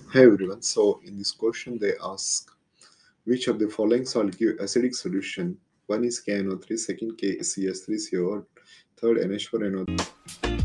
Hey everyone, so in this question they ask which of the following salt give acidic solution? One is KNO3, second KCH3COO, third NH4NO3.